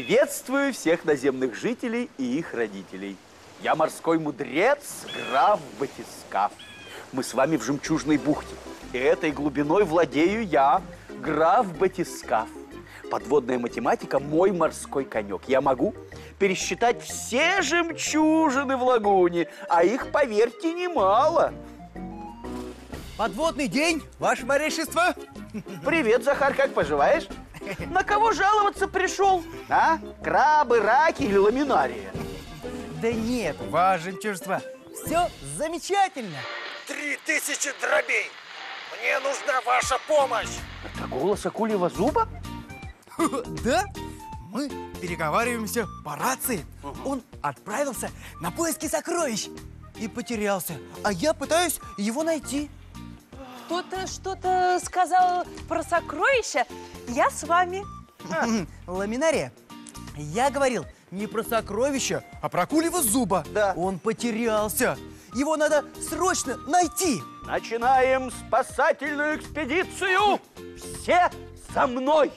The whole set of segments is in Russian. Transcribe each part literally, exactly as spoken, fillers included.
Приветствую всех наземных жителей и их родителей. Я морской мудрец, граф Батискаф. Мы с вами в Жемчужной бухте. И этой глубиной владею я, граф Батискаф. Подводная математика – мой морской конек. Я могу пересчитать все жемчужины в лагуне, а их, поверьте, немало. Подводный день, ваше морейшество. Привет, Захар, как поживаешь? На кого жаловаться пришел? А? Крабы, раки или ламинария? Да нет, ваше жемчужество, все замечательно. Три тысячи дробей! Мне нужна ваша помощь! Это голос акульего зуба? Да, мы переговариваемся по рации. Он отправился на поиски сокровищ и потерялся, а я пытаюсь его найти. Кто-то что-то сказал про сокровища. Я с вами. Ламинария, я говорил не про сокровища, а про акульего зуба. Да. Он потерялся. Его надо срочно найти. Начинаем спасательную экспедицию! Все со мной!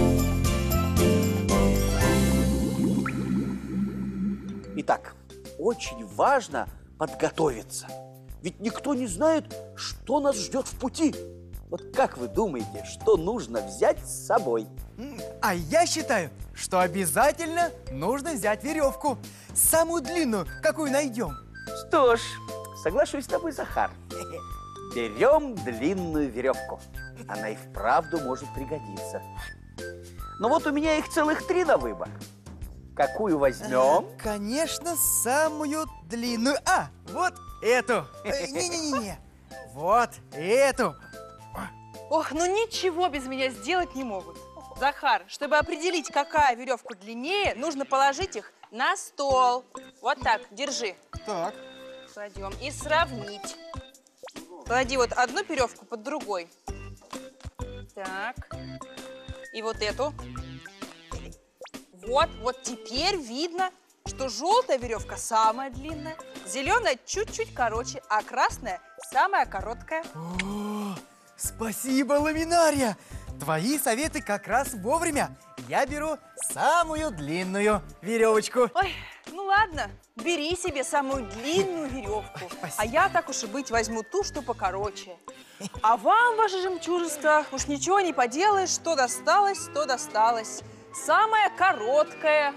Итак, очень важно подготовиться. Ведь никто не знает, что нас ждет в пути. Вот как вы думаете, что нужно взять с собой? А я считаю, что обязательно нужно взять веревку. Самую длинную, какую найдем. Что ж, соглашусь с тобой, Захар. Берем длинную веревку. Она и вправду может пригодиться. Но вот у меня их целых три на выбор. Какую возьмем? Конечно, самую длинную. А, вот эту. Э, Не-не-не. Вот эту. Ох, ну ничего без меня сделать не могут. Захар, чтобы определить, какая веревка длиннее, нужно положить их на стол. Вот так, держи. Так. Кладем и сравнить. Клади вот одну веревку под другой. Так. И вот эту. Вот, вот теперь видно, что желтая веревка самая длинная, зеленая чуть-чуть короче, а красная самая короткая. О, спасибо, Ламинария. Твои советы как раз вовремя. Я беру самую длинную веревочку. Ой, ну ладно, бери себе самую длинную веревку. Спасибо. А я, так уж и быть, возьму ту, что покороче. А вам, ваше жемчужество, уж ничего не поделаешь, что досталось, то досталось. Самая короткая.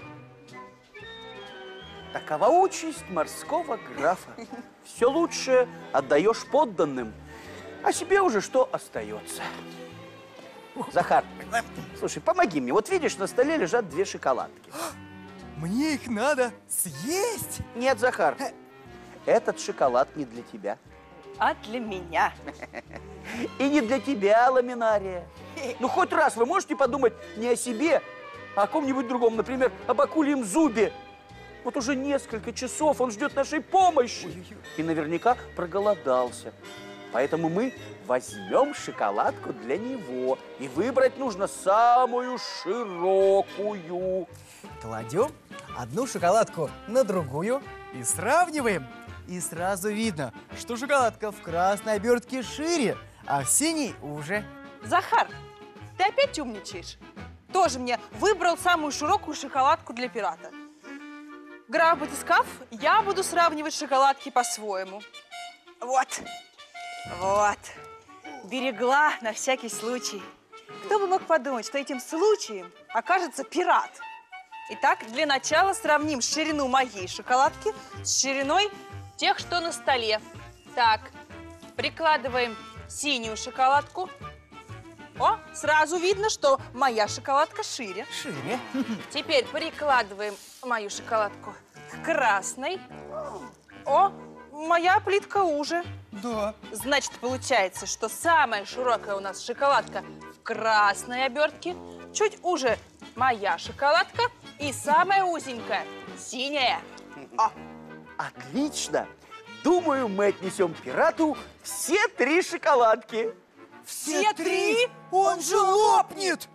Такова участь морского графа. Все лучшее отдаешь подданным, а себе уже что остается? Захар, слушай, помоги мне. Вот видишь, на столе лежат две шоколадки. Мне их надо съесть. Нет, Захар, этот шоколад не для тебя. А для меня. И не для тебя, Ламинария. Ну, хоть раз вы можете подумать не о себе, а о ком-нибудь другом, например, об акульем зубе. Вот уже несколько часов он ждет нашей помощи. И наверняка проголодался. Поэтому мы возьмем шоколадку для него. И выбрать нужно самую широкую. Кладем одну шоколадку на другую и сравниваем. И сразу видно, что шоколадка в красной обертке шире, а в синей уже. Захар, ты опять умничаешь? Тоже мне выбрал самую широкую шоколадку для пирата. Граф Батискаф, я буду сравнивать шоколадки по-своему. Вот, вот, берегла на всякий случай. Кто бы мог подумать, что этим случаем окажется пират. Итак, для начала сравним ширину моей шоколадки с шириной тех, что на столе. Так, прикладываем синюю шоколадку. О, сразу видно, что моя шоколадка шире. Шире. Теперь прикладываем мою шоколадку к красной. О, моя плитка уже. Да. Значит, получается, что самая широкая у нас шоколадка в красной обертке, чуть уже моя шоколадка и самая узенькая синяя. О. Отлично! Думаю, мы отнесем пирату все три шоколадки. Все три? Он же лопнет!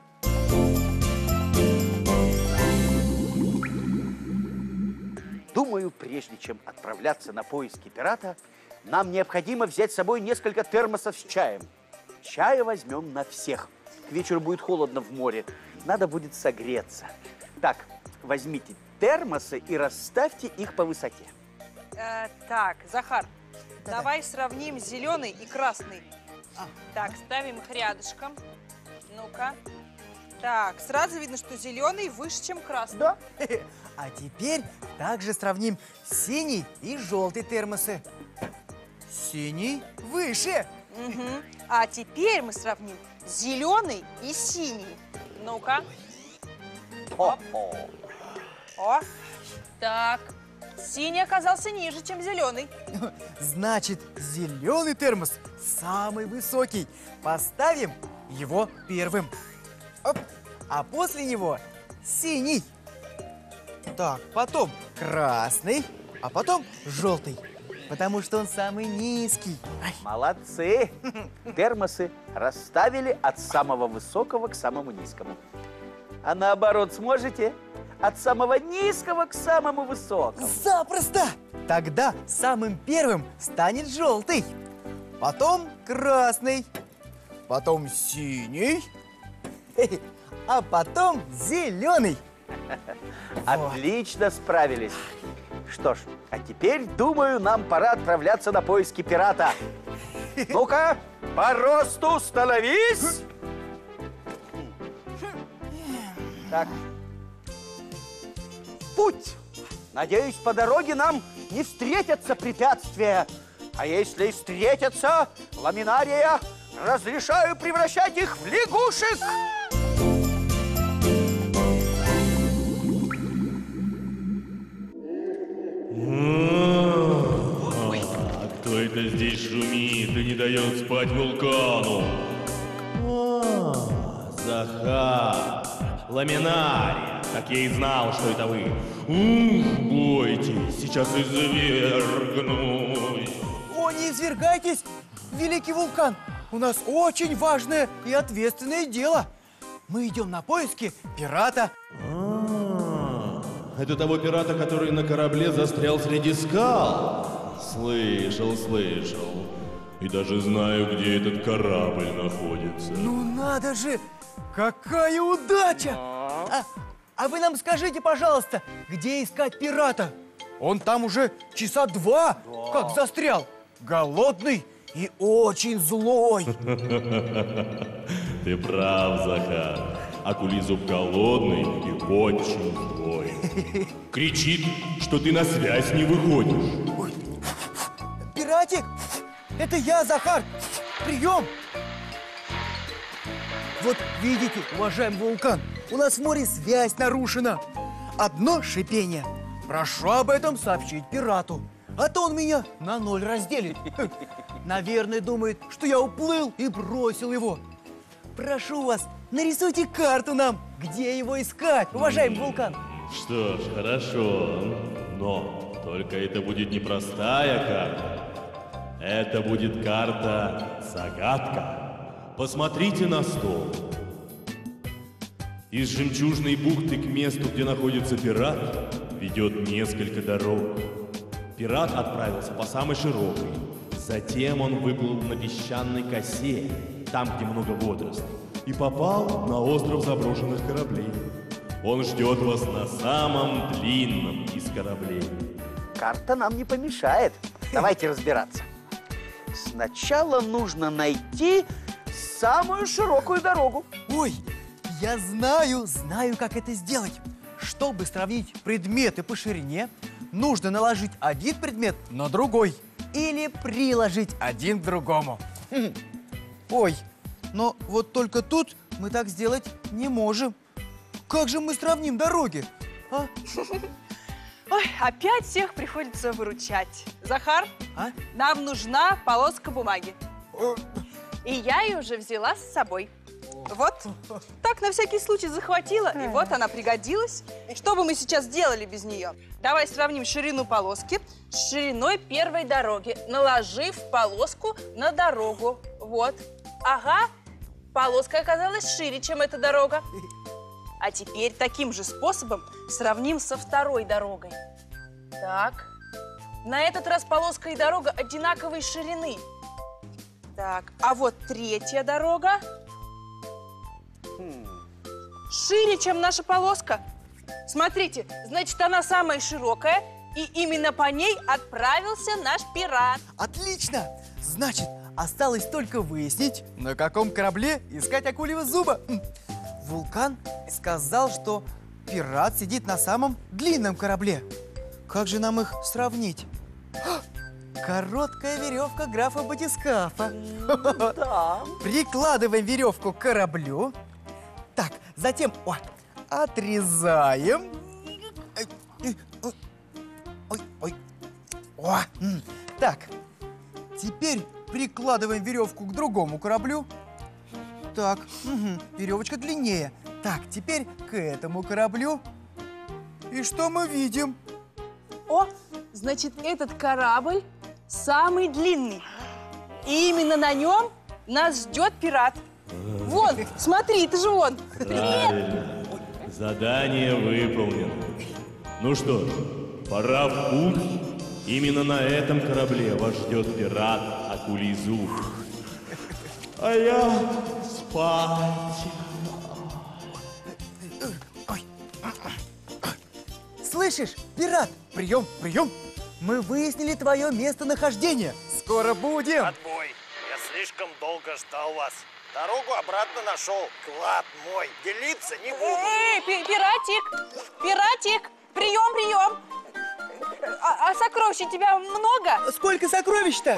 Думаю, прежде чем отправляться на поиски пирата, нам необходимо взять с собой несколько термосов с чаем. Чая возьмем на всех. К вечеру будет холодно в море, надо будет согреться. Так, возьмите термосы и расставьте их по высоте. Э, так, Захар, давай сравним зеленый и красный. А. Так, ставим их рядышком. Ну-ка. Так, сразу видно, что зеленый выше, чем красный. Да. А теперь также сравним синий и желтый термосы. Синий выше. Мгм. А теперь мы сравним зеленый и синий. Ну-ка. О-о. О, так. Синий оказался ниже, чем зеленый. Значит, зеленый термос самый высокий. Поставим его первым. Оп. А после него синий. Так, потом красный, а потом желтый. Потому что он самый низкий. Ай. Молодцы! Термосы расставили от самого высокого к самому низкому. А наоборот сможете? От самого низкого к самому высокому. Запросто! Тогда самым первым станет желтый, потом красный, потом синий, а потом зеленый. Отлично справились. Что ж, а теперь, думаю, нам пора отправляться на поиски пирата. Ну-ка, по росту становись! Так. В путь! Надеюсь, по дороге нам не встретятся препятствия. А если и встретятся, ламинария, разрешаю превращать их в лягушек! А кто это здесь шумит и не дает спать вулкану? А, Захар, ламинария. Так я и знал, что это вы. Ух, бойтесь, сейчас извергнусь. О, не извергайтесь, великий вулкан. У нас очень важное и ответственное дело. Мы идем на поиски пирата. А, это того пирата, который на корабле застрял среди скал. Слышал, слышал. И даже знаю, где этот корабль находится. Ну надо же, какая удача! А, а вы нам скажите, пожалуйста, где искать пирата? Он там уже часа два, как застрял. Голодный и очень злой. Ты прав, Захар. Акулизуб голодный и очень злой. Кричит, что ты на связь не выходишь. Ой. Пиратик, это я, Захар. Прием. Вот видите, уважаемый вулкан, у нас в море связь нарушена. Одно шипение. Прошу об этом сообщить пирату, а то он меня на ноль разделит. Наверное, думает, что я уплыл и бросил его. Прошу вас, нарисуйте карту нам, где его искать, уважаемый вулкан. Что ж, хорошо. Но только это будет не простая карта. Это будет карта-загадка. Посмотрите на стол. Из жемчужной бухты к месту, где находится пират, ведет несколько дорог. Пират отправился по самой широкой. Затем он выплыл на песчаной косе, там, где много водорослей, и попал на остров заброшенных кораблей. Он ждет вас на самом длинном из кораблей. Карта нам не помешает. Давайте разбираться. Сначала нужно найти самую широкую дорогу. Ой, я знаю, знаю, как это сделать. Чтобы сравнить предметы по ширине, нужно наложить один предмет на другой или приложить один к другому. Хм. Ой, но вот только тут мы так сделать не можем. Как же мы сравним дороги? А? Ой, опять всех приходится выручать. Захар, А? нам нужна полоска бумаги. О, И я ее уже взяла с собой. Вот, так на всякий случай захватила, и вот она пригодилась. Что бы мы сейчас делали без нее? Давай сравним ширину полоски с шириной первой дороги, наложив полоску на дорогу. Вот. Ага, полоска оказалась шире, чем эта дорога. А теперь таким же способом сравним со второй дорогой. Так. На этот раз полоска и дорога одинаковой ширины. Так, а вот третья дорога. Шире, чем наша полоска. Смотрите, значит, она самая широкая, и именно по ней отправился наш пират. Отлично! Значит, осталось только выяснить, на каком корабле искать акульего зуба. Хм. Вулкан сказал, что пират сидит на самом длинном корабле. Как же нам их сравнить? А! Короткая веревка графа Батискафа. Да. Прикладываем веревку к кораблю. Так, затем о, отрезаем. Ой, ой. О, м. Так, теперь прикладываем веревку к другому кораблю. Так, угу, веревочка длиннее. Так, теперь к этому кораблю. И что мы видим? О, значит, этот корабль самый длинный. И именно на нем нас ждет пират. Вон, смотри, это же он. Правильно. Задание выполнено. Ну что, пора в путь. Именно на этом корабле вас ждет пират Акулий Зуб. А я спать. Ой. Слышишь, пират, прием, прием. Мы выяснили твое местонахождение. Скоро будем. Отбой. Я слишком долго ждал вас. Дорогу обратно нашел. Клад мой. Делиться не буду. Эй, пи- пиратик, пиратик, прием, прием. А, а сокровищ у тебя много? Сколько сокровищ-то?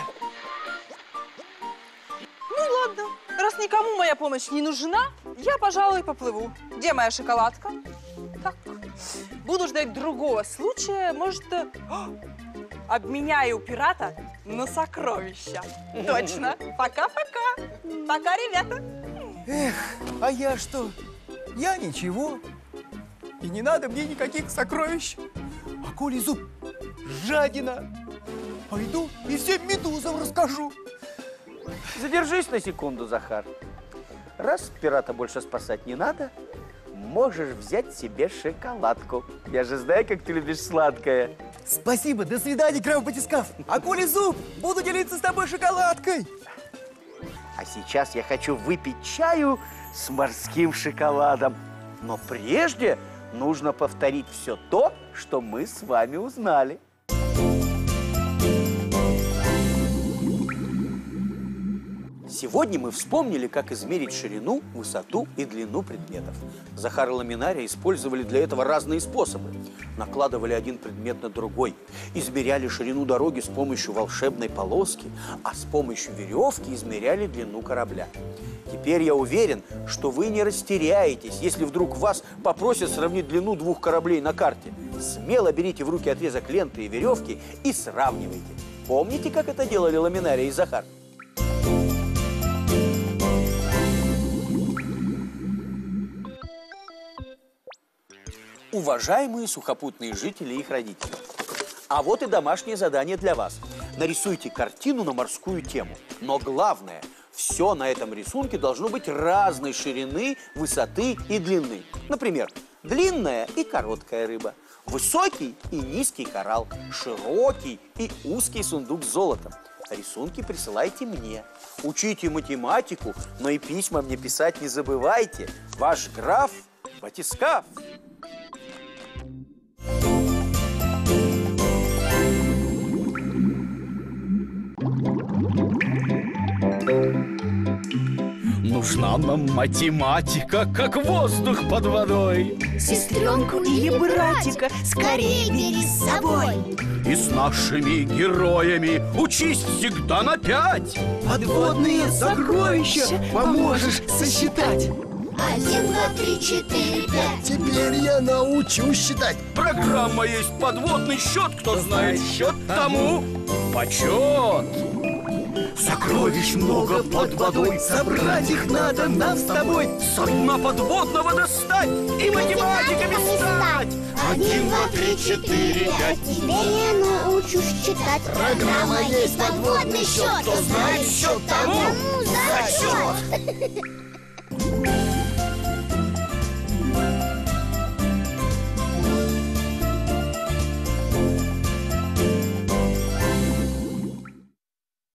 Ну ладно, раз никому моя помощь не нужна, я, пожалуй, поплыву. Где моя шоколадка? Так, буду ждать другого случая, может, э, обменяю пирата на сокровища. Точно. Пока-пока. Пока, ребята. Эх, а я что? Я ничего. И не надо мне никаких сокровищ. Акулий зуб, жадина. Пойду и всем медузам расскажу. Задержись на секунду, Захар. Раз пирата больше спасать не надо, можешь взять себе шоколадку. Я же знаю, как ты любишь сладкое. Спасибо, до свидания, граф Батискаф. Акулий зуб, буду делиться с тобой шоколадкой. А сейчас я хочу выпить чаю с морским шоколадом. Но прежде нужно повторить все то, что мы с вами узнали. Сегодня мы вспомнили, как измерить ширину, высоту и длину предметов. Захар и Ламинария использовали для этого разные способы. Накладывали один предмет на другой, измеряли ширину дороги с помощью волшебной полоски, а с помощью веревки измеряли длину корабля. Теперь я уверен, что вы не растеряетесь, если вдруг вас попросят сравнить длину двух кораблей на карте. Смело берите в руки отрезок ленты и веревки и сравнивайте. Помните, как это делали Ламинария и Захар? Уважаемые сухопутные жители и их родители, а вот и домашнее задание для вас. Нарисуйте картину на морскую тему. Но главное, все на этом рисунке должно быть разной ширины, высоты и длины. Например, длинная и короткая рыба, высокий и низкий коралл, широкий и узкий сундук с золотом. Рисунки присылайте мне. Учите математику, но и письма мне писать не забывайте. Ваш граф Батискаф. Нужна нам математика, как воздух под водой. Сестренку или братика скорее бери с собой. И с нашими героями учись всегда на пять. Подводные сокровища поможешь сосчитать. Один, два, три, четыре, пять. Теперь я научусь считать. Программа есть подводный счет. Кто знает счет, тому почет. Сокровищ много под водой, собрать их надо нам с тобой. Со дна подводного достать и математиками стать. Один, два, три, четыре, пять. Теперь я научусь читать. Программа есть подводный счет. Кто знает счет, тому зачет.